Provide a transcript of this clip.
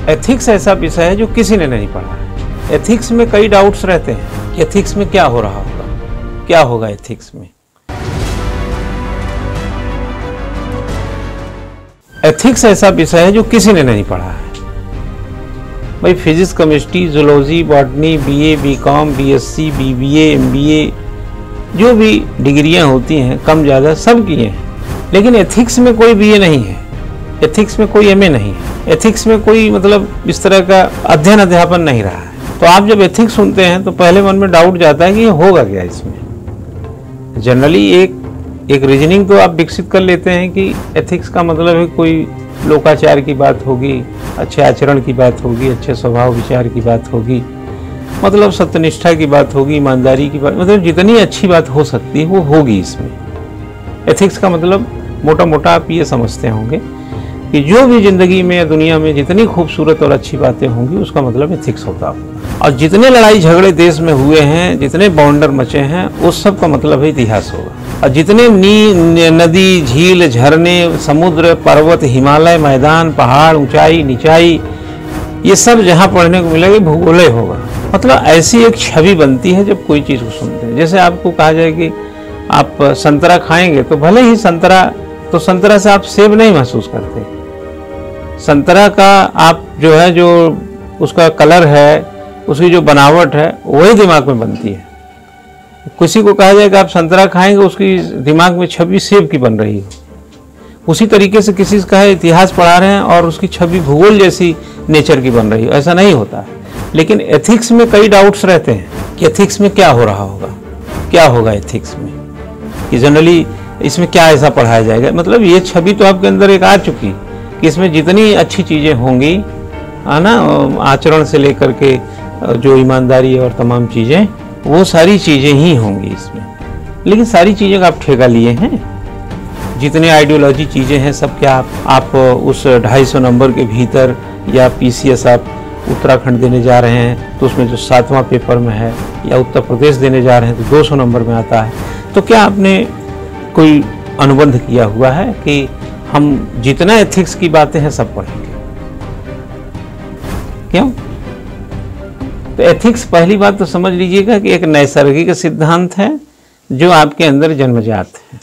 Ethics ऐसा विषय है जो किसी ने नहीं पढ़ा है। एथिक्स में कई डाउट्स रहते हैं कि एथिक्स में क्या हो रहा होगा, क्या होगा एथिक्स में। एथिक्स ऐसा विषय है जो किसी ने नहीं पढ़ा है। भाई physics, chemistry, zoology, botany, BA, BCom, BSc, BBA, MBA, जो भी डिग्रियां होती हैं कम ज़्यादा सब किए हैं, लेकिन एथिक्स में कोई बीए नहीं है, एथिक्स में कोई एमए नहीं है, एथिक्स में कोई मतलब इस तरह का अध्ययन अध्यापन नहीं रहा है। तो आप जब एथिक्स सुनते हैं तो पहले मन में डाउट जाता है कि ये होगा क्या इसमें। जनरली एक रीजनिंग तो आप विकसित कर लेते हैं कि एथिक्स का मतलब है कोई लोकाचार की बात होगी, अच्छे आचरण की बात होगी, अच्छे स्वभाव विचार की बात होगी, मतलब सत्यनिष्ठा की बात होगी, ईमानदारी की बात, मतलब जितनी अच्छी बात हो सकती है वो होगी इसमें। एथिक्स का मतलब मोटा मोटा आप ये समझते होंगे कि जो भी जिंदगी में या दुनिया में जितनी खूबसूरत और अच्छी बातें होंगी उसका मतलब एथिक्स होता होगा। और जितने लड़ाई झगड़े देश में हुए हैं, जितने बॉन्डर मचे हैं, उस सब का मतलब है इतिहास होगा। और जितने नदी, झील, झरने, समुद्र, पर्वत, हिमालय, मैदान, पहाड़, ऊंचाई, निचाई, ये सब जहाँ पढ़ने को मिलेगा भूगोल होगा। मतलब ऐसी एक छवि बनती है जब कोई चीज़ को सुनते हैं। जैसे आपको कहा जाए कि आप संतरा खाएंगे तो भले ही संतरा से आप सेब नहीं महसूस करते, संतरा का आप जो है, जो उसका कलर है, उसकी जो बनावट है, वही दिमाग में बनती है। किसी को कहा जाए कि आप संतरा खाएंगे, उसकी दिमाग में छवि सेब की बन रही है। उसी तरीके से किसी से कहा इतिहास पढ़ा रहे हैं और उसकी छवि भूगोल जैसी नेचर की बन रही है, ऐसा नहीं होता है। लेकिन एथिक्स में कई डाउट्स रहते हैं कि एथिक्स में क्या हो रहा होगा, क्या होगा एथिक्स में, कि जनरली इसमें क्या ऐसा पढ़ाया जाएगा। मतलब ये छवि तो आपके अंदर एक आ चुकी कि इसमें जितनी अच्छी चीज़ें होंगी, है ना, आचरण से लेकर के जो ईमानदारी और तमाम चीज़ें, वो सारी चीज़ें ही होंगी इसमें। लेकिन सारी चीज़ें का आप ठेका लिए हैं, जितने आइडियोलॉजी चीज़ें हैं सब क्या आप उस 250 नंबर के भीतर, या पीसीएस आप उत्तराखंड देने जा रहे हैं तो उसमें जो 7वां पेपर में है, या उत्तर प्रदेश देने जा रहे हैं तो 200 नंबर में आता है, तो क्या आपने कोई अनुबंध किया हुआ है कि हम जितना एथिक्स की बातें हैं सब पढ़ेंगे? क्यों? तो एथिक्स पहली बात तो समझ लीजिएगा कि एक नैसर्गिक सिद्धांत है जो आपके अंदर जन्मजात है।